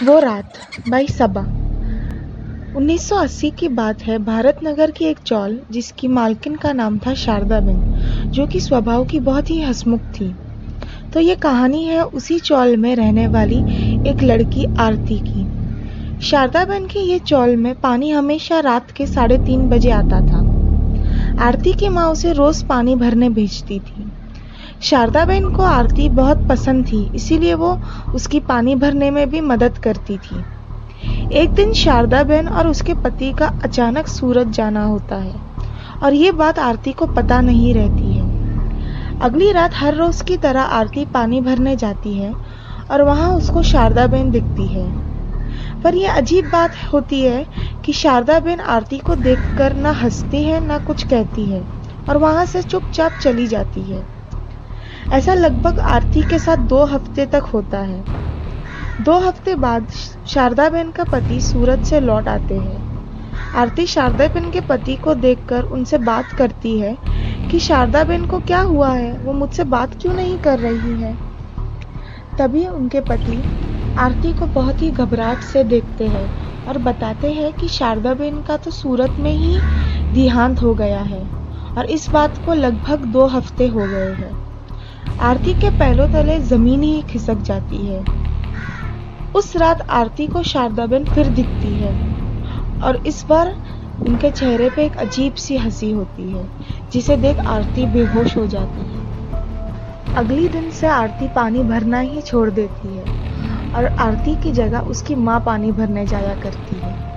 वो रात बाई सबा 1980 की बात है। भारत नगर की एक चौल जिसकी मालकिन का नाम था शारदाबेन, जो कि स्वभाव की बहुत ही हंसमुख थी। तो ये कहानी है उसी चौल में रहने वाली एक लड़की आरती की। शारदाबेन की ये चौल में पानी हमेशा रात के 3:30 बजे आता था। आरती की माँ उसे रोज पानी भरने भेजती थी। शारदाबेन को आरती बहुत पसंद थी, इसीलिए वो उसकी पानी भरने में भी मदद करती थी। एक दिन शारदाबेन और उसके पति का अचानक सूरत जाना होता है और ये बात आरती को पता नहीं रहती है। अगली रात हर रोज की तरह आरती पानी भरने जाती है और वहां उसको शारदाबेन दिखती है। पर यह अजीब बात होती है कि शारदाबेन आरती को देखकर ना हंसती है ना कुछ कहती है और वहां से चुपचाप चली जाती है। ऐसा लगभग आरती के साथ 2 हफ्ते तक होता है। 2 हफ्ते बाद शारदाबेन का पति सूरत से लौट आते हैं। आरती शारदाबेन के पति को देखकर उनसे बात करती है कि शारदाबेन को क्या हुआ है, वो मुझसे बात क्यों नहीं कर रही है। तभी उनके पति आरती को बहुत ही घबराहट से देखते हैं और बताते हैं कि शारदाबेन का तो सूरत में ही देहांत हो गया है और इस बात को लगभग 2 हफ्ते हो गए हैं। आरती के पैरों तले जमीन ही खिसक जाती है। उस रात आरती को शारदाबेन फिर दिखती है और इस बार उनके चेहरे पे एक अजीब सी हंसी होती है, जिसे देख आरती बेहोश हो जाती है। अगली दिन से आरती पानी भरना ही छोड़ देती है और आरती की जगह उसकी माँ पानी भरने जाया करती है।